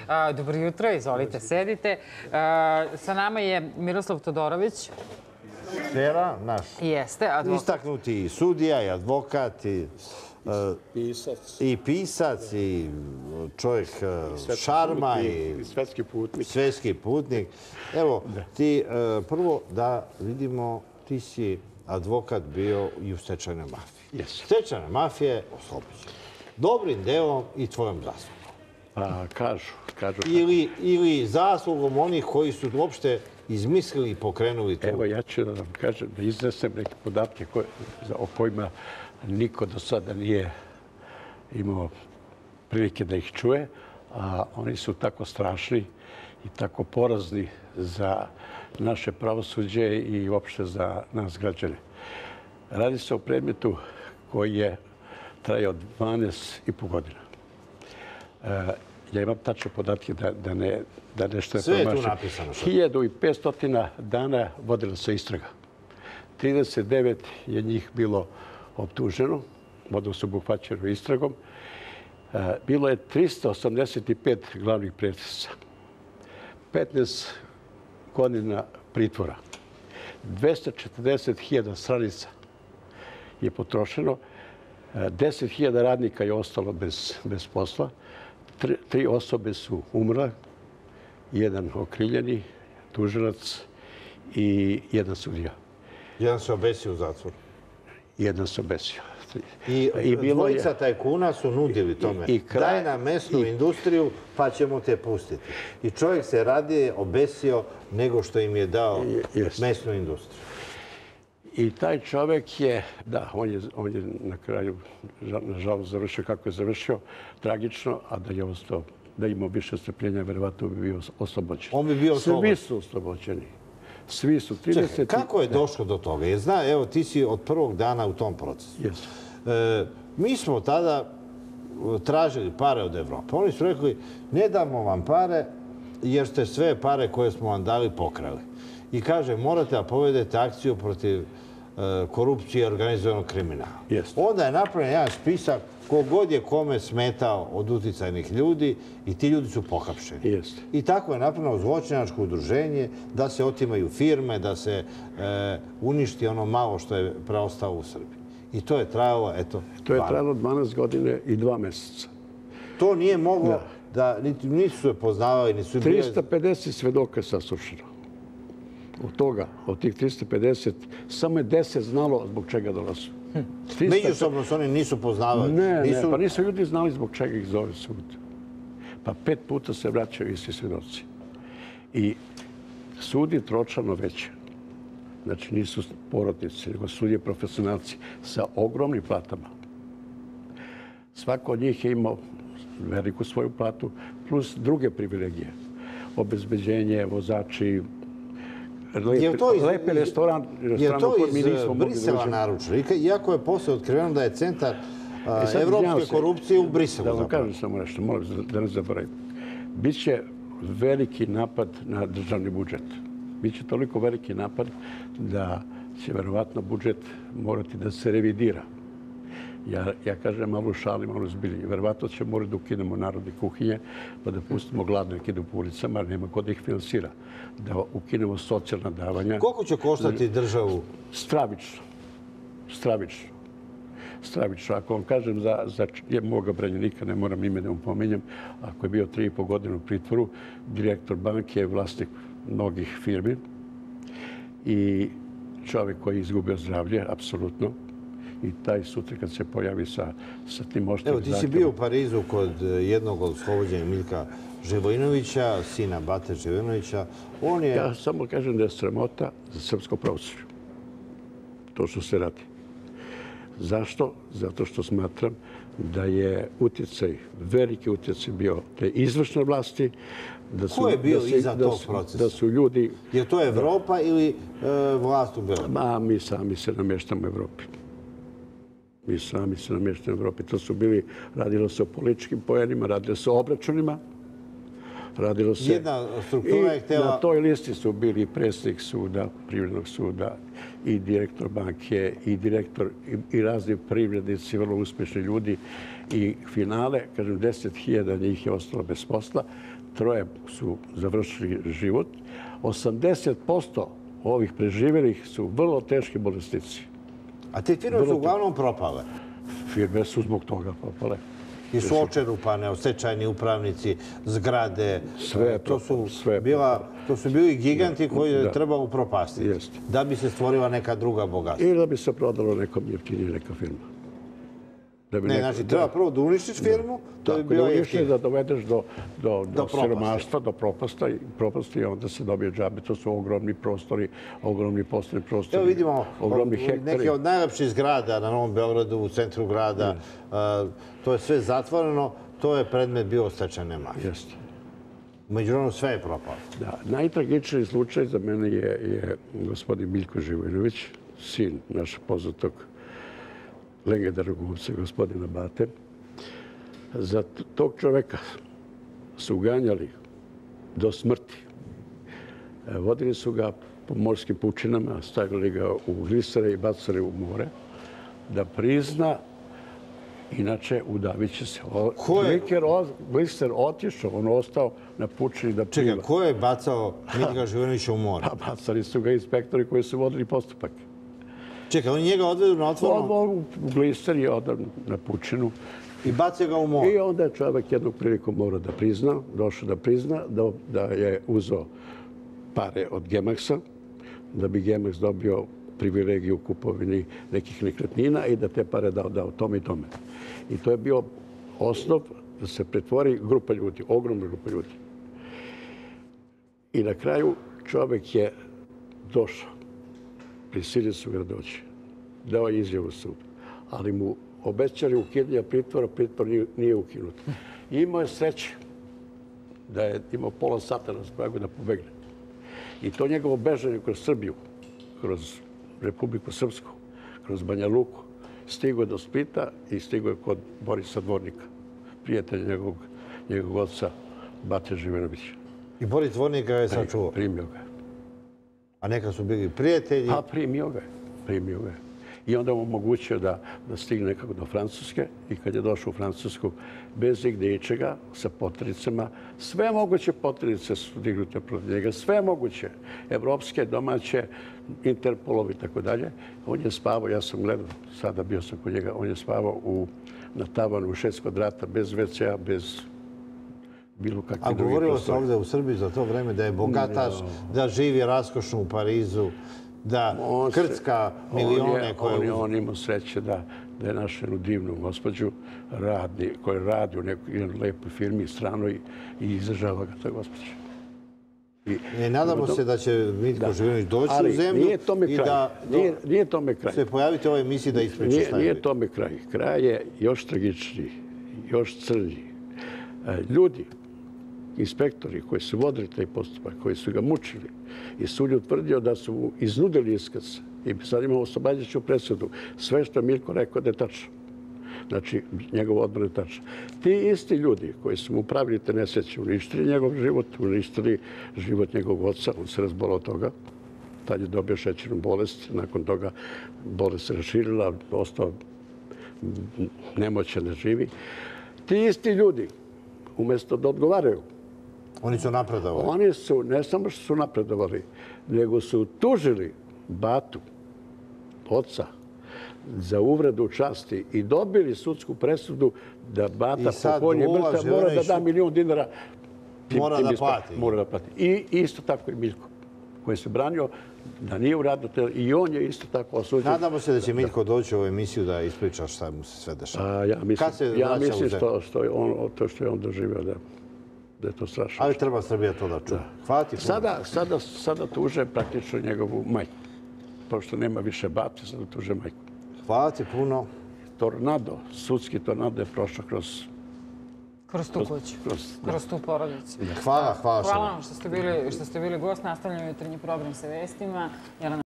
Dobro jutro, izvolite, sedite. Sa nama je Miroslav Todorović. Pera, naš. Jeste, advokat. Istaknuti i sudija, i advokat, i pisac, i čovjek šarma, i svetski putnik. Evo, ti prvo da vidimo, ti si advokat bio i u stečajnoj mafiji. Stečajna mafija je oslobođena. Dobrim delom i tvojom zaslugom. Pa, kažu. Ili zaslugom onih koji su uopšte izmislili i pokrenuli to. Evo, ja ću da vam kažem, da iznesem neke podatke o kojima niko do sada nije imao prilike da ih čuje, a oni su tako strašni i tako porazni za naše pravosuđe i uopšte za nas građane. Radi se o predmetu koji je trajao 12,5 godina. Ja imam tačne podatke da nešto ne promašam. Sve je tu napisano. 1500 dana vodila se istraga. 39 je njih bilo optuženo, vodilo se obuhvaćeno istragom. Bilo je 385 glavnih pretresa, 15 godina pritvora, 240.000 stranica je potrošeno, 10.000 radnika je ostalo bez posla, 3 osobe su umrle, 1 okriljeni, tužilac i 1 sudija. 1 se obesio u zatvoru. 1 se obesio. I dvojica tajkuna su nudili tome. Daj nam mesnu industriju pa ćemo te pustiti. I čovjek se radije obesio nego što im je dao mesnu industriju. I taj čovjek je, da, on je na kraju, nažalost, završio kako je završio, tragično, a da je ostao, da imao više strpljenja, verovatno bi bio oslobođen. On bi bio oslobođen. Svi su oslobođeni. Svi su 30... Čekaj, kako je došlo do toga? Jer zna, evo, ti si od prvog dana u tom procesu. Mi smo tada tražili pare od Evrope. Oni su rekli, ne damo vam pare jer ste sve pare koje smo vam dali pokrali. I kaže, morate da povedete akciju protiv korupcije i organizovanog kriminala. Onda je napravljen jedan spisak kogod je kome smetao od uticajnih ljudi i ti ljudi su pohapšeni. I tako je napravljeno zločinačko udruženje da se otimaju firme, da se uništi ono malo što je preostalo u Srbiji. I to je trajalo, eto... To je trajalo 12 godine i 2 meseca. To nije moglo da... Nisu se poznavali, nisu bili... 350 svedoka je saslušano. Od toga, od tih 350, samo je 10 znalo zbog čega dolazu. Međusobno se oni nisu poznavali. Ne, pa nisu ljudi znali zbog čega ih zove sud. Pa 5 puta se vraćaju isti svedoci. I sud je tročlano veće. Znači nisu porotnici, nego sud je profesionalci sa ogromnim platama. Svako od njih je imao veliku svoju platu, plus druge privilegije. Obezbeđenje, vozači, lepi restoran u kojem mi nismo mogli da uđemo. Je to iz Brisela naručeno? Iako je posle otkriveno da je centar evropske korupcije u Briselu. Da vam kažem samo nešto, molim da ne zaboravim. Biće veliki napad na državni budžet. Biće toliko veliki napad da će verovatno budžet morati da se revidira. Ja kažem malo u šali, malo zbilji. Verovatno će morati da ukinemo narodne kuhinje, pa da pustimo gladnike idu po ulicama, jer nema ko da ih finansira. Da ukinemo socijalna davanja. Koliko će koštati državu? Stravično. Stravično. Stravično. Ako vam kažem za moga Branjenika, ne moram ime da mu pominjem, ako je bio 3,5 godine u pritvoru, direktor banke je vlasnik mnogih firmi i čovjek koji je izgubio zdravlje, apsolutno. I taj sutra kad se pojavi sa tim oštrim zahtjevom. Evo, ti si bio u Parizu kod jednog od oslobođenja Miljka Živojinovića, sina Bate Živojinovića. Ja samo kažem da je sramota za srpsko pravosuđe. To što se radi. Zašto? Zato što smatram da je utjecaj, veliki utjecaj bio te izvršne vlasti. Ko je bio iza tog procesa? Da su ljudi... Je to Evropa ili vlast u Beogradu? Mi sami se namještamo Evropi. Mi sami se namještamo Evropi. To su bili, radilo se o političkim pojenima, radilo se o obračunima. Radilo se... Jedna struktura je htjela... Na toj listi su bili i predsjednik suda, privrednog suda, i direktor banke, i direktor, i razni privrednici, vrlo uspješni ljudi. I finale, kažem, 10.000 njih je ostalo bez posla, 3 su završili život. 80% ovih preživjelih su vrlo teški bolesnici. A te firme su uglavnom propale? Firme su zbog toga propale. I su očerupane, stečajni upravnici, zgrade. Sve To su bili giganti koji je trebalo upropastiti. Jeste. Da bi se stvorila neka druga bogatstva. Ili da bi se prodalo nekom jeftinije neka firma. Ne, znači treba prvo da uništiš firmu, to bi bilo jeftinije. Da dovedeš do siromaštva, do propasti i onda se dobije džabe. To su ogromni prostori, ogromni poslovni prostori. Evo vidimo ogromni hektari. neke od najlepših zgrada na Novom Beogradu, u centru grada. To je sve zatvoreno. To je predmet bio stečajne mafije. Jeste. Međunarodno sve je propalo. Da, najtragičniji slučaj za mene je gospodin Miljko Živojinović, sin našeg poznatog legendarnog glumca, gospodina Bate. Za tog čoveka su ganjali do smrti. Vodili su ga po morskim pučinama, stavili ga u glisere i bacali u more da prizna. Inače, udavit će se. Gliser otišao, on ostao na pučini da pliva. Čekaj, ko je bacao Miljka Živojinovića u more? Pa bacali su ga inspektori koji su vodili postupak. Čekaj, oni njega odvedu na otvoreno? U gliser je odao na pučinu. I bacio ga u more? I onda je čovjek jednog priliku morao da prizna, došao da prizna da je uzeo pare od Gemaxa, da bi Gemax dobio privilegiju u kupovini nekih nekretnina i da te pare dao tome i tome. I to je bio osnov da se pretvori grupa ljudi, ogromna grupa ljudi. I na kraju čovjek je došao. Prisilili su ga doći. Dao je izjavu sudu. Ali mu obećali ukidanje pritvora, pritvor nije ukinut. Imao je sreće da je imao pola sata na spragu da pobegne. I to njegovo bežanje kroz Srbiju, kroz Republiku Srpsku, kroz Banja Luku, stigo je do Splita i stigo je kod Borisa Dvornika, prijatelja njegovog oca Bate Živojinovića. I Boris Dvornik ga je sačuvao? Primio ga. A neka su bili prijatelji? Pa primio ga je. I onda mu omogućio da stigne nekako do Francuske i kad je došao u Francusku bez igde ičega, sa potericama, sve moguće poterice su dignute protiv njega, sve moguće, evropske, domaće, Interpolovi i tako dalje. On je spavao, ja sam gledao, sada bio sam kod njega, on je spavao na tavanu u 6 kvadrata, bez WC-a, bez bilo kakve druge prostorije. A govorilo se ovdje u Srbiji za to vreme da je bogataš, da živi raskošno u Parizu, da krcka milione koje... On imao sreće da je našao jednu divnu gospođu koja radi u nekoj lepoj firmi stranoj i izražava ga ta gospođa. Nadamo se da će Miljko Živojinović doći u zemlju i da se pojaviti u ovoj emisiji da ispriča šta je. Nije tome kraj. Kraj je još tragičniji, još crniji. Ljudi, inspektori koji su vodili taj postupak, koji su ga mučili i sud je utvrdio da su mu iznudili iskaz i sad imamo oslobađajuću presudu. Sve što je Miljko rekao da je tačno. Znači, njegov odbor je tačno. Ti isti ljudi koji su mu pravili te nesreće, uništili njegov život, uništili život njegovog oca, on se razbolao od toga. Tad je dobio šećernu bolest, nakon toga bolest se raširila, ostao nemoćan da živi. Ti isti ljudi, umjesto da odgovaraju, oni su napredovali. Oni su, ne samo što su napredovali, nego su tužili Batu, oca, za uvredu časti i dobili sudsku presudu da Bata pokojni mrtav mora da da $1.000.000. Mora da plati. I isto tako i Miljko, koji se branio da nije u radu i on je isto tako osuđen. Nadamo se da će Miljko doći u ovu emisiju da ispriča šta mu se sve dešava. Ja mislim što je on doživio da je to strašno. Ali treba Srbija to da čuje. Hvala ti puno. Sada tuže praktično njegovu majku. Pošto nema više Bate, sada tuže majku. Hvala ti puno. Tornado, sudski tornado je prošao kroz tu kuću, kroz tu porodicu. Hvala. Hvala vam što ste bili gost. Nastavljamo jutarnji program sa vestima.